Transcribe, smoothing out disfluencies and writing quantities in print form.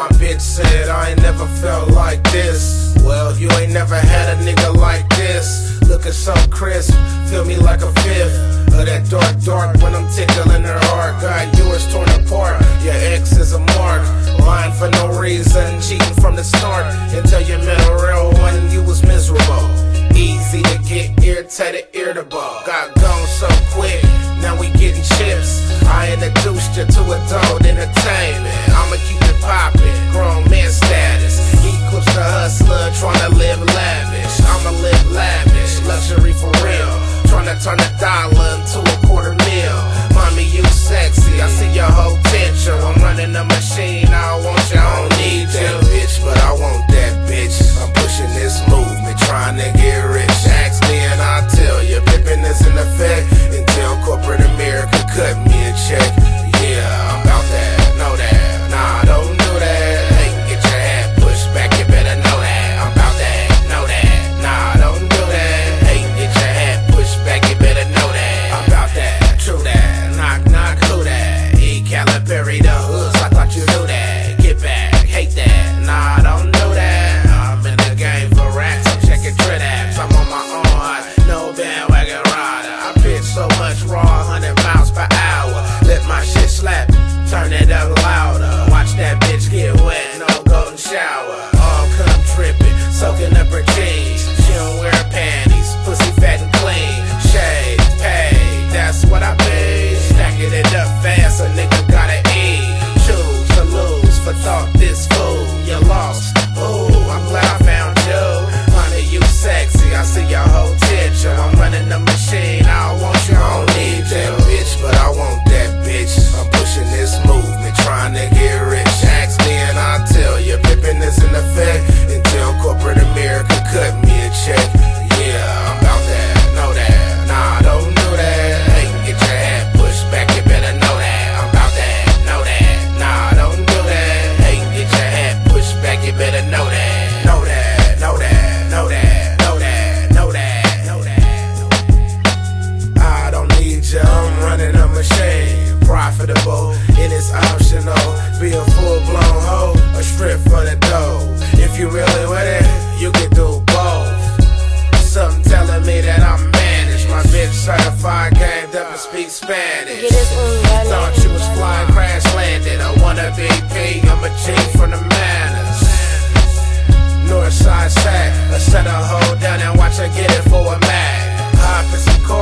My bitch said I ain't never felt like this. Well, you ain't never had a nigga like this. Looking so crisp, feel me like a fifth of that dark when I'm tickling her heart. Got yours torn apart, your ex is a mark. Lying for no reason, cheating from the start. Until you met a real one, you was miserable. Easy to get irritated, irritable. Got gone so quick, now we getting chips. I introduced you to adult entertainment. I'ma keep it poppin', grown man status equals the hustler tryna live lavish. I'ma live lavish, luxury for real. Tryna turn a dollar into a $250,000. Mommy, you sexy, I see your whole potential. I'm running a machine, I want you, I don't need that bitch, but I want that bitch. I'm pushing this movement, trying to get rich. Ask me and I'll tell you, pimpin' is in effect until corporate America cut me a check. Yeah, I'm about that, know that. Nah, don't do that. Hey, get your head pushed back, you better know that. I'm about that, know that. Nah, don't do that. Hey, get your head pushed back, you better know that. I'm about that, true that. Knock, knock, who that? E. Calipari, the hoods, I thought you knew that. Get back, hate that. Nah, don't do that. I'm in the game for rats, I'm checking Trit apps. I'm on my own, no bandwagon rider. I pitch so much raw, 100 miles per hour. Let my shit slap, turn it up louder. Watch that bitch get wet, no golden shower. All come tripping, soaking up her jeans. She don't wear panties, pussy fat and clean. Shade, pay, that's what I mean. Stacking it up fast, a nigga gotta eat. Choose to lose, for thought this fool. You lost, ooh, I'm glad I found you. Honey, you sexy, I see your whole potential. I'm running the machine, I want you, I don't need that bitch, but I want that bitch. I'm pushing this movement, trying to get rich. Ask me and I'll tell you, pimpin' is in effect until corporate America cut me a check. Yeah, I'm about that, know that. Nah, don't do that. Hey, get your head pushed back, you better know that. I'm about that, know that. Nah, don't do that. Hey, get your head pushed back, you better know that. Know that, know that, know that, know that, know that, know that. I don't need you, I'm running a machine. Profitable, it is optional. Be a full-blown hoe, a strip for the dough. If you really with it, you can do both. Something telling me that I'm managed. My bitch certified, gamed up and speak Spanish. Thought you was flying, crash landed. I wanna BP, I'm a G from the Manors. Northside sack, I set a hoe down and watch her get it for a mag. High pussy